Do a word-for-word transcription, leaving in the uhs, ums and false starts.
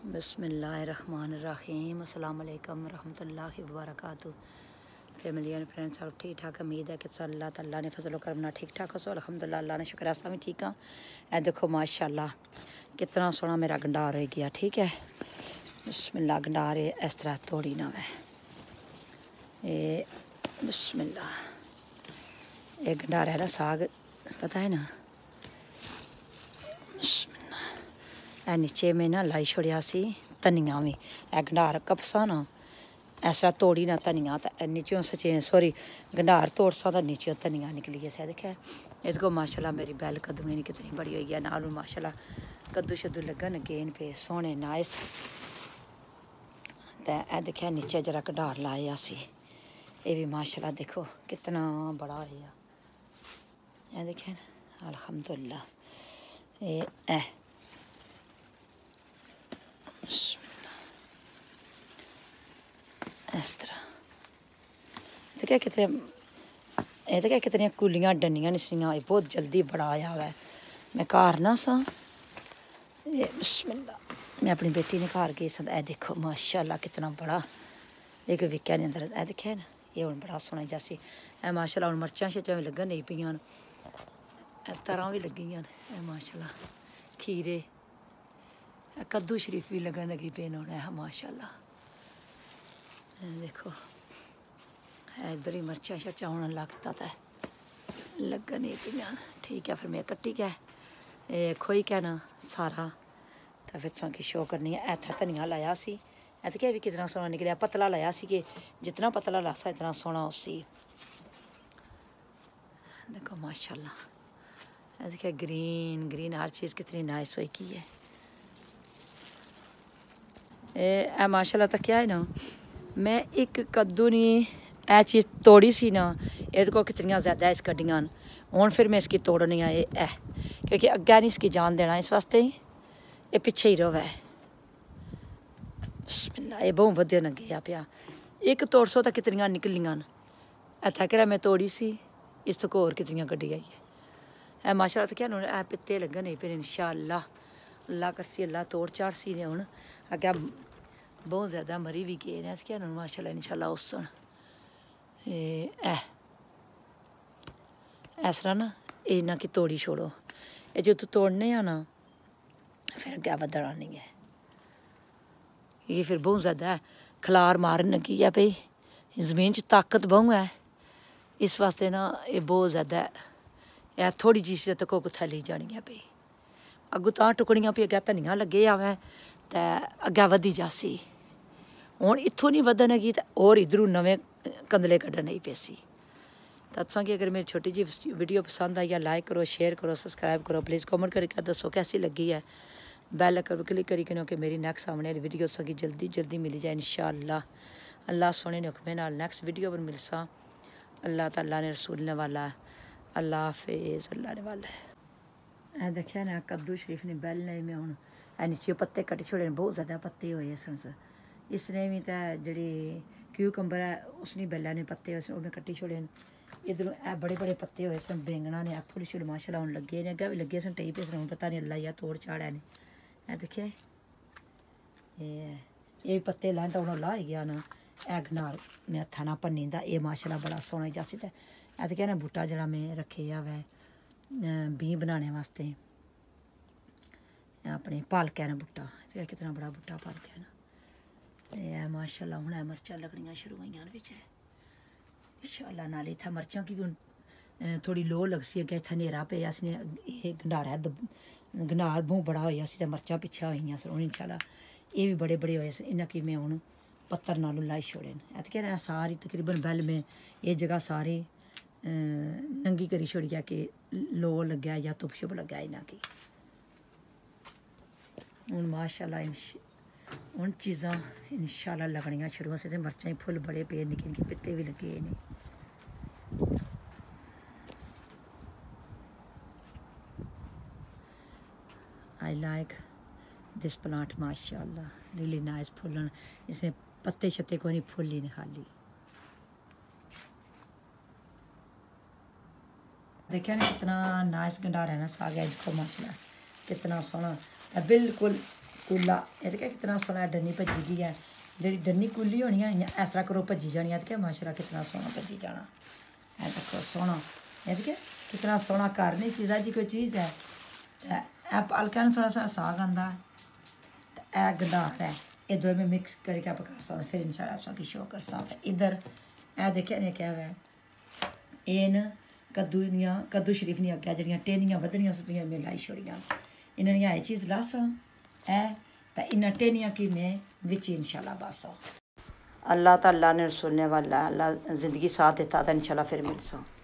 बिस्मिल्लाहिर्रहमानिर्रहीम अस्सलाम वालेकुम रहमतुल्लाहि व बरकातहू। फैमिली एंड फ्रेंड्स सब ठीक ठाक। उम्मीद है कि अल्लाह ताला ने फजल करम ना ठीक ठाक हो सो अल्हम्दुलिल्लाह अल्लाह ने शुक्र असा भी ठीक हाँ। ए देखो माशाल्लाह कितना सोहना मेरा गंडार हो गया। ठीक है बिस्मिल्लाह गंडार इस तरह तोड़ी ना वै ये बिस्मिल्लाह ये गंडार है ना साग पता है ना। ए नीचे में ना लाई छोड़िया सी धनिया भी ए गंडार कपसा ना ऐसा तोड़ी ना धनिया तो नीचे सचे सॉरी गंडार तोड़ सा तो नीचे धनिया निकली है। सह दिखा ये को माशाल्लाह मेरी बैल कद्दूएं नहीं कितनी बड़ी हुई है नाल माशाल्लाह कद्दू शद्दू लगन गेन पे सोहने नाइस। तो ए दिखा नीचे जरा गंडार लाया सी ये भी माशाल्लाह देखो कितना बड़ा है। ये देखें अल्हम्दुलिल्लाह ये ए इस तरह तो क्या कितने ये तो क्या कितनी कुलियाँ डनियां निसलियाँ ये बहुत जल्दी बड़ा आया हुआ है। मैं घर ना सा ये बिस्मिल्लाह मैं अपनी बेटी ने घर गई सा। ए देखो माशाल्लाह कितना बड़ा एक विक्या अंदर ए दिखे ना ये हूँ बड़ा सोहना जैसी ए माशाल्लाह हूँ मर्चां शर्चां भी लगन नहीं पियां तरह भी लगी हैं माशाल्लाह खीरे कद्दू शरीफ भी लगन लगी पे है माशाल्लाह। देखो इधर ही मर्चा शर्चा होने लगता था लगन नहीं पियां। ठीक है फिर मैं कट्टी क्या खोई क्या ना सारा तो फिर तुम की शो करनी है। इतना धनिया लाया सी ऐत क्या भी कितना सोहना निकलिया पतला लाया सी कि जितना पतला लासा इतना सोहना उसी। देखो माशाल्लाह ऐसे क्या ग्रीन ग्रीन हर चीज़ कितनी नाइस हुई की है। ए माशाल्लाह तो क्या है ना मैं एक कद्दू नहीं ए चीज़ तोड़ी सी ना ये को कितनी ज़्यादा इस कड्डियां हूँ फिर मैं इसकी तोड़नी है ए क्योंकि अग्गै नहीं इसकी जान देना इस वास्ते ही ये पिछे ही रवे। बिस्मिल्लाह ये बहुत वधिया लगे पिया एक तोड़ सौ तो कितनियां निकलियां इत्थै करा मैं तोड़ी सी इस तो होर कितनियां कड्डी आई है। ए माशाल्लाह तो क्या ए पित्ते लगन नहीं पे इंशाअल्लाह अल्लाह करसी अल्लाह तोड़ चाड़ सी ने हूँ अग्गै बहुत ज़्यादा मरी भी गए ने क्या माशाल्लाह इंशाअल्लाह उस ए इस तरह ना ये ना कि तोड़ी छोड़ो ये जो तू तोड़ने आ ना फिर अग्गै बदल आनी है ये फिर बहुत ज़्यादा खलार मारन लगी है भाई ज़मीन च ताकत बहु है इस वास्ते ना ये बहुत ज़्यादा यह थोड़ी जी सी तक कुत्थै ली जानी है भाई अगू तां टुकड़ियां भी अग्गै धनिया लगे आवे तो अग्गै वधी जासी हूँ इत्थों नहीं वधन हैगी तो होर इधरों नवें कंदले कड्ढन नहीं पेसी। तो तुसां कि अगर मेरी छोटी जी वीडियो पसंद आई है लाइक करो शेयर करो सब्सक्राइब करो प्लीज़ कमेंट करके दसो कैसी लगी है। बैल कर क्लिक करी क्योंकि मेरी नेक्स्ट सामने वाली वीडियो तुसां जल्दी जल्दी मिली जाए इंशाअल्लाह। अल्लाह सोने ने हुक्मे नाल नेक्स्ट वीडियो पर मिलसा अल्लाह ताला ने रसूल ने वाला अल्लाह हाफिज़ अल्लाह ने वाला है। देखिए ना कद्दू शरीफ ने बैल ने में हूँ नीचे पत्ते कट छोड़े बहुत ज़्यादा पत्ते हुए इस इसने भी तो जी क्यूकंबर है उसने बैला ने पत्ते उन्हें कट्टी छोड़े इधरों ए बड़े बड़े पत्ते हुए सन बैंगना ने फुल शुल माशाल्लाह हुन लगे ने अग्गें भी लगे सन टई पे सन पता नहीं अल्लाह या तोड़ चाड़ा ने ए देखिए ये ये पत्ते लाइन तो उन्होंने ला ही गया ना ए गनार में हत्था ना भन्नी दा ये माशाल्लाह बड़ा सोहना जासी ते ए देखिए ना बूटा जरा मैं रखे हुआ बीं बनाने वास्ते अपने पालकै ने बूटा कितना बड़ा बूटा पालकै ना ये माशाल्लाह हूँ मर्चां लगनियां शुरू हुई बिच इंशाअल्लाह नाल इत्थै मर्चां की भी हूँ थोड़ी लो लगसी अग्गें इत्थै न्हेरा पे असने ये गंडार है गंडार बहुत बड़ा होया सी ते मर्चां पिच्छे होई हूँ इंशाअल्लाह ये भी बड़े बड़े होए इन्हें कि मैं हूँ पत्तर नालों लाई छोड़े न ऐत कह सारी तकरीबन बैल में ये जगह सारी नंगी करी छोड़िया कि लो लग्या या धुप शुप लग्या इन्हें की हूँ माशाल्लाह हूँ चीज़ां इंशाअल्लाह लगनियां शुरू हो सकते मर्चां फुल बड़े पे निक्के निक्के पित्ते भी लगे ने। आई लाइक दिस प्लांट माशाल्लाह रियली नाइस फुल इसने पत्ते शत्ते कोई नहीं फुल ही नहीं खाली देखिए ना कितना नाइस गंडार है ना साग है इसको माशाल्लाह कितना सोहना बिल्कुल कूला ये तो क्या कितना सोहना डन्नी भज्जी दी है जी डन्नी कूली होनी है इ'यां इस तरह करो भज्जी जानी है तो क्या माशाल्लाह कितना सोहना भज्जी जाना है देखो सोहना ये तो क्या कितना सोहना घर नहीं चीज़ जी कोई चीज़ है हल्का ना थोड़ा सा साग आंदा तो यह गंडार है ये दो में मिक्स करके पका सकते फिर इंशाल्लाह आपकी शो कर सकते इधर ए देखिए ने क्या है ये न कद्दू दियाँ कद्दू शरीफ नहीं अग्गें जड़ियाँ टेनियां वधनियां सपियां में लाई छोड़ियां इन्होंने ये चीज़ लासा है तो इन टेनियां की मैं विच इंशाल्लाह बासा अल्लाह ताला ने सुनने वाला अल्लाह ज़िंदगी साथ देता था इंशाल्लाह फिर मिल सा।